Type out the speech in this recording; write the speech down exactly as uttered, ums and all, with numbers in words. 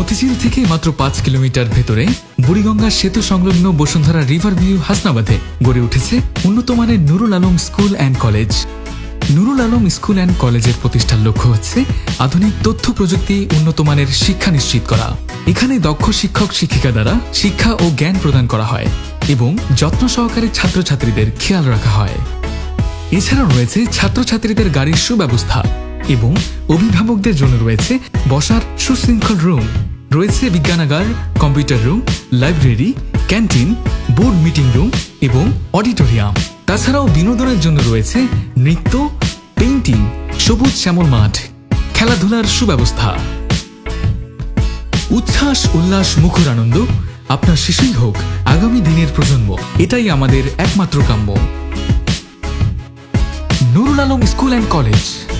মতিঝিল থেকে মাত্র পাঁচ কিলোমিটার ভেতরে বুড়িগঙ্গা সেতু সংলগ্ন বসুন্ধরা রিভার ভিউ হাসনাবাদে গড়ে উঠেছে উন্নত মানের Nurul Alam school and college. Nurul Alam school and কলেজের প্রতিষ্ঠার লক্ষ্য হচ্ছে আধুনিক তথ্য প্রযুক্তি উন্নত মানের শিক্ষা নিশ্চিত করা। এখানে দক্ষ শিক্ষক শিক্ষিকা দ্বারা শিক্ষা ও জ্ঞান প্রদান করা হয় এবং যত্ন সহকারে ছাত্রছাত্রীদের খেয়াল রাখা হয়। এছাড়াও রয়েছে ছাত্রছাত্রীদের গাড়ির সুব্যবস্থা এবং অভিভাবকদের জন্য রয়েছে বসার সুশৃঙ্খল রুম, রয়েছে বিজ্ঞানাগার, computer room, library, canteen, board meeting room এবং অডিটোরিয়াম। তাছাড়াও বিনোদনের জন্য রয়েছে নৃত্য, পেইন্টিং, সবুজ শ্যামল মাঠ, খেলাধুলার সুব্যবস্থা। উচ্ছ্বাস, উল্লাস, মুখর আনন্দ আপনার শিশুই হোক আগামী দিনের প্রজন্ম, এটাই আমাদের একমাত্র কাম্য। Nurul Alam school and college.